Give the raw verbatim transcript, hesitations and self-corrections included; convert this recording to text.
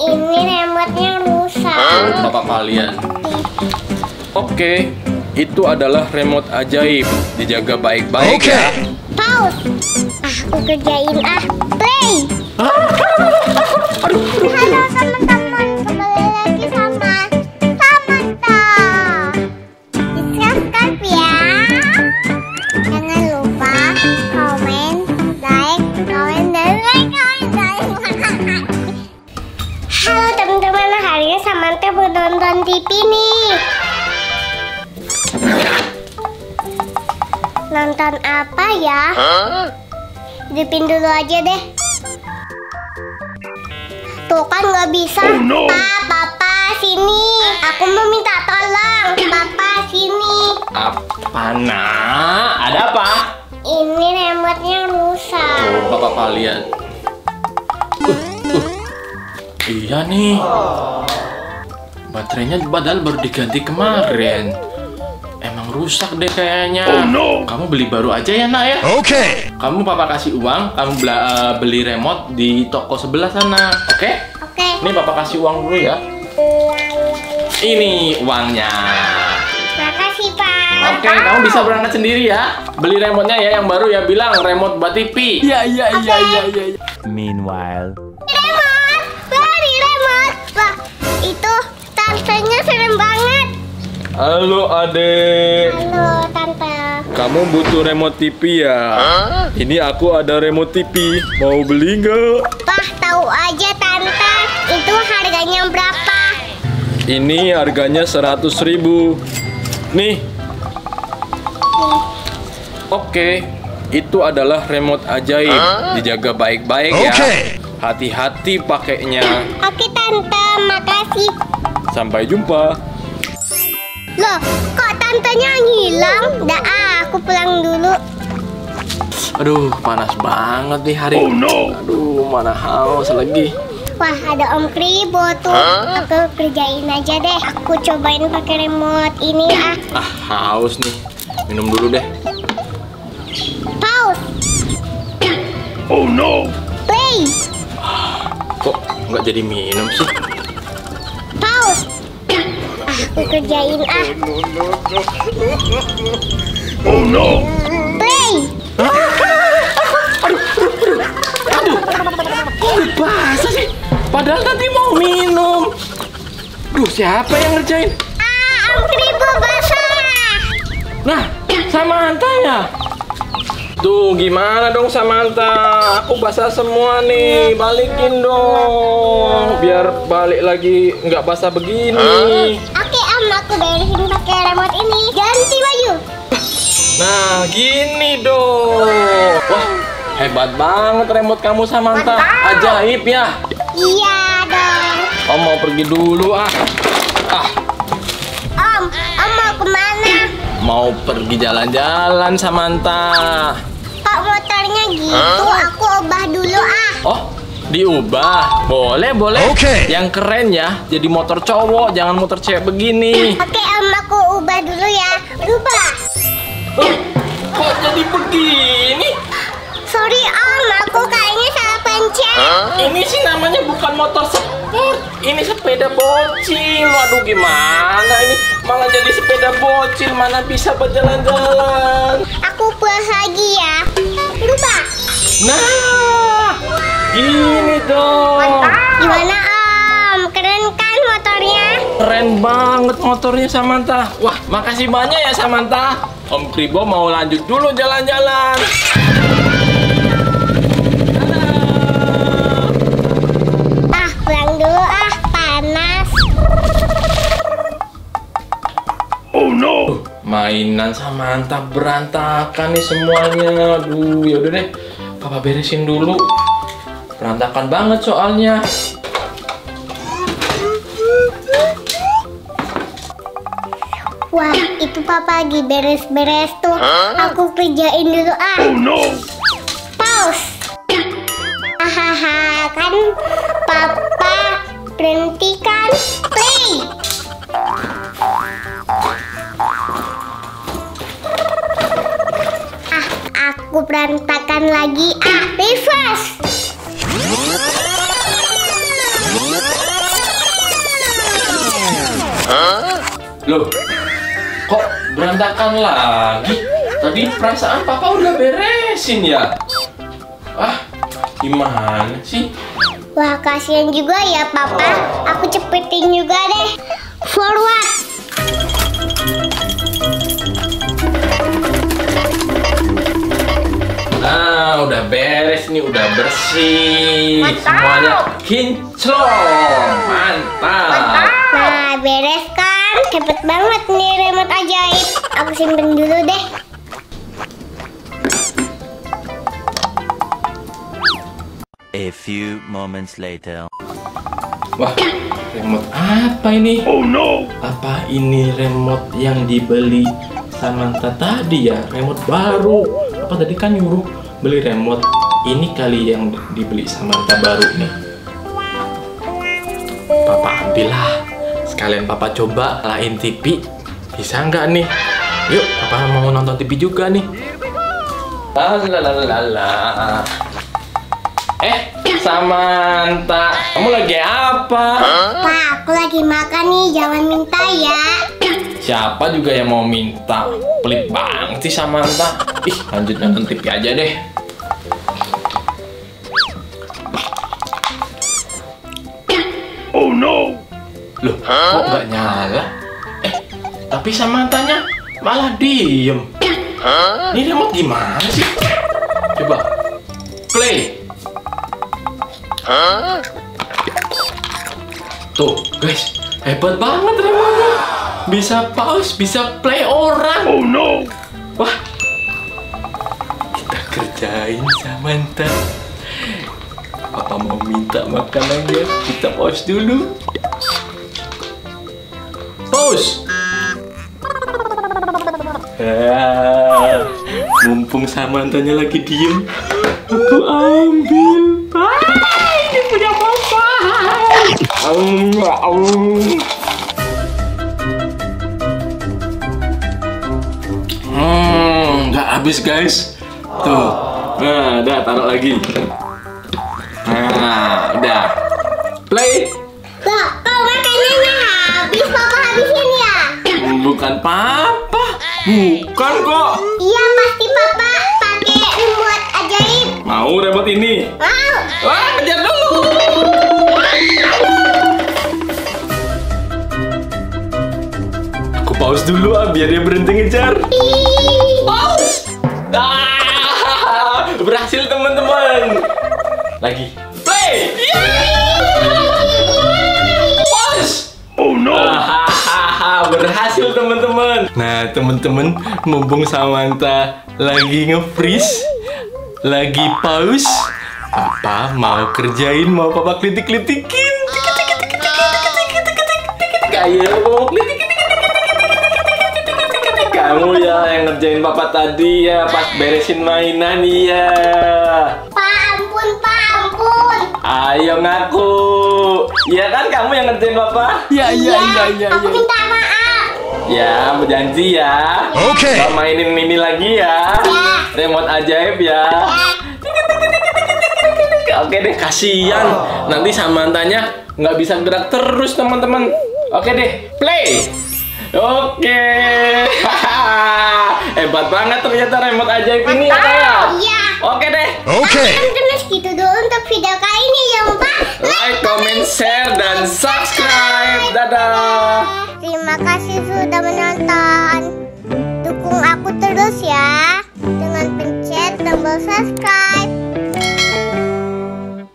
Ini remote-nya rusak. Bapak kalian. Oke, itu adalah remote ajaib. Dijaga baik-baik Oke. ya. Pause. Ah, aku kerjain ah. Play. Halo teman-teman, kembali lagi sama Samantha. Di-subscribe ya. Jangan lupa komen, like, komen, dan like, komen, like. Halo teman-teman, hari ini Samantha mau nonton T V nih. Nonton apa ya? Hidupin dulu aja deh. Tuh kan nggak bisa. Oh, no. Pak, Papa, sini. Aku mau minta tolong. Papa, sini. Apa nak? Ada apa? Ini remote-nya rusak. Oh, bapak kalian. Uh, uh. Iya nih. Baterainya padahal baru diganti kemarin. Emang rusak deh kayaknya. Oh, no. Kamu beli baru aja ya nak ya. Okay. Kamu papa kasih uang, kamu bela- uh, beli remote di toko sebelah sana, oke? Oke. Ini papa kasih uang dulu ya. Ini uangnya. Makasih, Pak. Oke, kamu bisa berangkat sendiri ya. Beli remote-nya ya yang baru ya, bilang remote buat T V. Iya, iya, iya, iya, iya. Meanwhile. Remote. Beli remote. Wah, itu tantenya serem banget. Halo adek. Halo, Tante. Kamu butuh remote T V ya? Ini aku ada remote T V. Mau beli nggak? Wah, tahu aja, Tante. Itu harganya berapa? Ini harganya seratus ribu. Nih. Oke, itu adalah remote ajaib. Dijaga baik-baik ya. Oke. Hati-hati pakainya. Oke, Tante. Makasih. Sampai jumpa. Loh, kok tantenya hilang? Dah, ah, aku pulang dulu. Aduh, panas banget nih hari. Oh, no. Aduh, mana haus lagi. Wah, ada Om Kribo tuh. Aku kerjain aja deh. Aku cobain pakai remote ini ah. Ah, haus nih. Minum dulu deh. Pause. Oh, no. Play. Kok nggak jadi minum sih? Pause. Ah, aku kerjain ah. Oh, no. Play. Kok udah basah sih? Padahal tadi mau minum. Duh, siapa yang ngerjain? Ah, Om Kribo basah. Nah, Samantha ya? Tuh, gimana dong Samantha? Aku basah semua nih. Balikin dong. Biar balik lagi nggak basah begini. Oke, Om, aku beresin pakai remote ini. Ganti baju. Nah, gini dong. Wah, hebat banget remote kamu Samantha. Ajaib ya. Iya dong. Om mau pergi dulu ah. Ah, Om, Om mau kemana? mau pergi jalan-jalan Samantha. Kok motornya gitu? Aku ubah dulu ah. Oh, diubah. Boleh, boleh. Oke. Yang keren ya. Jadi motor cowok, jangan motor cewek begini. Oke, Om, aku ubah dulu ya. Ubah. Oh, kok jadi begini? Sorry, Om, aku kayaknya salah pencet. Ini sih namanya bukan motor sport. Ini sepeda bocil. Waduh, gimana ini? Malah jadi sepeda bocil. Mana bisa berjalan-jalan? Aku pulang lagi ya. Ubah. Nah, gini dong. Gimana, Om? Keren kan motornya? Keren banget motornya Samantha. Wah, makasih banyak ya Samantha. Om Kribo mau lanjut dulu jalan-jalan. Ah, pulang dulu ah. Panas. Oh, no. Mainan Samantha berantakan nih semuanya. Aduh, yaudah deh. Papa beresin dulu. Berantakan banget soalnya. Wah, itu Papa lagi beres-beres tuh. Aku kerjain dulu ah. Oh, no. Pause. Hahaha, kan Papa berhentikan. Play. Ah, aku berantakan lagi. Ah, reverse. Loh, kok berantakan lagi? Tadi perasaan papa udah beresin ya? Ah, gimana sih? Wah, kasihan juga ya papa. Aku cepetin juga deh. Forward. Nah, udah beres nih, udah bersih. Mantap. Semuanya kinclong. Mantap. Nah, beres kan? Cepet banget nih remote ajaib. Aku simpen dulu deh. A few moments later. Wah, remote apa ini? Oh no! Apa ini remote yang dibeli Samantha tadi ya? Remote baru. Apa tadi kan nyuruh beli remote? Ini kali yang dibeli Samantha baru nih. Papa ambillah. Sekalian papa coba lain T V. Bisa nggak nih? Yuk, papa mau nonton T V juga nih. Lalalala. Eh, Samantha, kamu lagi apa? Pak, aku lagi makan nih. Jangan minta ya. Siapa juga yang mau minta? Pelit banget sih Samantha. Ih, lanjut nonton T V aja deh. Oh no! Loh, kok nggak nyala? Eh, tapi Samanthanya malah diem. Ini remote gimana sih? Coba play. Tuh, guys, hebat banget remote-nya. Bisa pause, bisa play orang. Oh no! Wah, kita kerjain Samantha. Apa mau minta makanannya? Kita pause dulu. Pause. Ah, mumpung Samanthanya lagi diem, aku ambil. Ah, ini punya papa. Um, um. Hmm, nggak habis guys. Tuh, nah, udah taruh lagi. Nah, udah. Play. Kok, kok makannya nggak habis? Papa habisin ya? Bukan papa. Bukan kok. Iya, pasti papa pakai remote ajaib. Mau remote ini? Mau. Wah, kejar dulu. Aku pause dulu ah, biar dia berhenti ngejar. Pause. Ah, berhasil teman-teman. Lagi. Play. Pause. Oh no! Hahaha, berhasil teman-teman. Nah, teman-teman, mumpung Samantha lagi nge-freeze, lagi pause, Papa mau kerjain, mau Papa klitik-klitikin. Kayak mau klitik. Kamu ya yang ngerjain Papa tadi ya pas beresin mainan ya. Pak, ampun, Pak, ampun. Ayo ngaku. Iya kan kamu yang ngerjain Papa? Iya, iya, iya, iya. Aku minta maaf. Ya, berjanji ya. Oke. Kita mainin ini lagi ya. Ya. Remote ajaib ya. Oke deh, kasihan. Nanti Samanthanya nggak bisa gerak terus teman-teman. Oke deh, play. Oke. Hebat banget ternyata remote ajaib ini ya kayak. Iya. Oke deh. Oke. Teman-teman, segitu dulu untuk video kali ini. Jangan lupa Like, comment, share, dan subscribe. Dadah. Terima kasih sudah menonton. Dukung aku terus ya dengan pencet tombol subscribe.